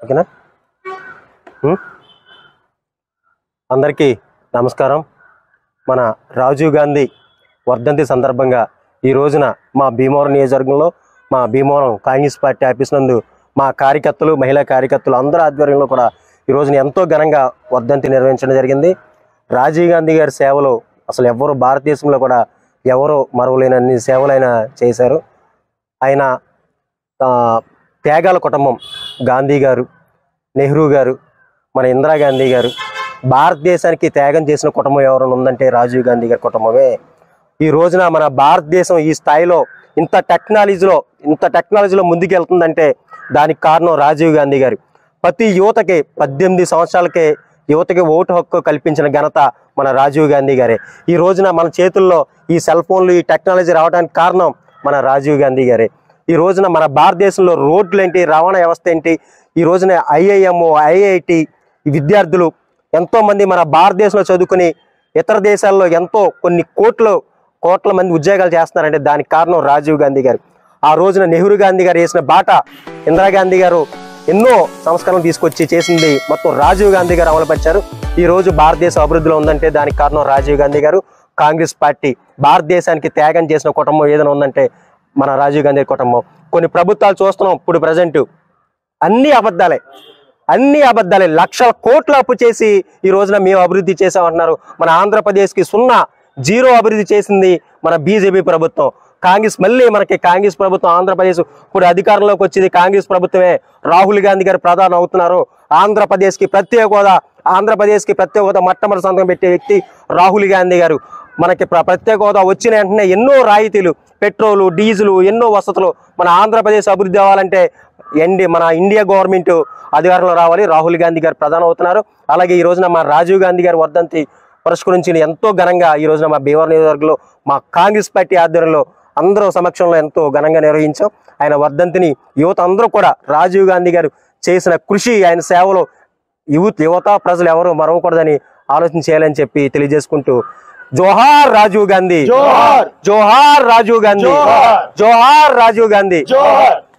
ఓకేనా? అందరికీ నమస్కారం. మన రాజీవ్ గాంధీ వర్ధంతి సందర్భంగా ఈ రోజున మా భీమవరం నియోజకవర్గంలో మా భీమవరం కాంగ్రెస్ పార్టీ ఆఫీస్ నందు మా కార్యకర్తలు, మహిళా కార్యకర్తలు అందరి ఆధ్వర్యంలో కూడా ఈ రోజున ఎంతో ఘనంగా వర్ధంతి నిర్వహించడం జరిగింది. రాజీవ్ గాంధీ గారి సేవలు అసలు ఎవరు భారతదేశంలో కూడా ఎవరు మరవలేనన్ని సేవలు ఆయన చేశారు. ఆయన త్యాగాల కుటుంబం, గాంధీ గారు, నెహ్రూ గారు, మన ఇందిరాగాంధీ గారు, భారతదేశానికి త్యాగం చేసిన కుటుంబం ఎవరైనా ఉందంటే రాజీవ్ గాంధీ గారి కుటుంబమే. ఈ రోజున మన భారతదేశం ఈ స్థాయిలో ఇంత టెక్నాలజీలో ముందుకు వెళ్తుందంటే దానికి కారణం రాజీవ్ గాంధీ గారు. ప్రతి యువతకి 18 సంవత్సరాలకే యువతకి ఓటు హక్కు కల్పించిన ఘనత మన రాజీవ్ గాంధీ గారే. ఈ రోజున మన చేతుల్లో ఈ సెల్ ఫోన్లు, ఈ టెక్నాలజీ రావడానికి కారణం మన రాజీవ్ గాంధీ గారే. ఈ రోజున మన భారతదేశంలో రోడ్లు ఏంటి, రవాణా వ్యవస్థ ఏంటి, ఈ రోజున IIM, IIT విద్యార్థులు ఎంతోమంది మన భారతదేశంలో చదువుకుని ఇతర దేశాల్లో ఎంతో కొన్ని కోట్ల మంది ఉద్యోగాలు చేస్తున్నారంటే దానికి కారణం రాజీవ్ గాంధీ గారు. ఆ రోజున నెహ్రూ గాంధీ గారు వేసిన బాట ఇందిరాగాంధీ గారు ఎన్నో సంస్కరణలు తీసుకొచ్చి చేసింది మొత్తం రాజీవ్ గాంధీ గారు అమలుపరిచారు. ఈ రోజు భారతదేశం అభివృద్ధిలో ఉందంటే దానికి కారణం రాజీవ్ గాంధీ గారు, కాంగ్రెస్ పార్టీ. భారతదేశానికి త్యాగం చేసిన కుటుంబం ఏదైనా ఉందంటే మన రాజీవ్ గాంధీ కుటుంబం. కొన్ని ప్రభుత్వాలు చూస్తున్నాం ఇప్పుడు ప్రజెంట్ అన్ని అబద్ధాలే. లక్షల కోట్ల అప్పు చేసి ఈ రోజున మేము అభివృద్ధి చేసామంటున్నారు. మన ఆంధ్రప్రదేశ్కి 0 అభివృద్ధి చేసింది మన బీజేపీ ప్రభుత్వం. కాంగ్రెస్ ప్రభుత్వం ఆంధ్రప్రదేశ్ ఇప్పుడు అధికారంలోకి వచ్చింది కాంగ్రెస్ ప్రభుత్వమే. రాహుల్ గాంధీ గారు ప్రధాని అవుతున్నారు. ఆంధ్రప్రదేశ్కి ప్రత్యేక హోదా మొట్టమొదటి సంతకం పెట్టే వ్యక్తి రాహుల్ గాంధీ గారు. మనకి ప్రత్యేక హోదా వచ్చిన వెంటనే ఎన్నో రాయితీలు, పెట్రోలు, డీజిల్, ఎన్నో వసతులు. మన ఆంధ్రప్రదేశ్ అభివృద్ధి అవ్వాలంటే మన ఇండియా గవర్నమెంట్ అధికారంలో రావాలి. రాహుల్ గాంధీ గారు ప్రధాని అవుతున్నారు. అలాగే ఈ రోజున మా రాజీవ్ గాంధీ గారి వర్ధంతి పురస్కరించి ఎంతో ఘనంగా ఈ రోజున మా భీమవరం నియోజకవర్గంలో మా కాంగ్రెస్ పార్టీ ఆధ్వర్యంలో అందరూ సమక్షంలో ఎంతో ఘనంగా నిర్వహించాం. ఆయన వర్ధంతిని యువత అందరూ కూడా రాజీవ్ గాంధీ గారు చేసిన కృషి, ఆయన సేవలో యువత ప్రజలు ఎవరు మరవకూడదని ఆలోచన చేయాలని చెప్పి తెలియజేసుకుంటూ జోహార్ రాజీవ్ గాంధీ, జోహార్ రాజీవ్ గాంధీ, జోహార్ రాజీవ్ గాంధీ.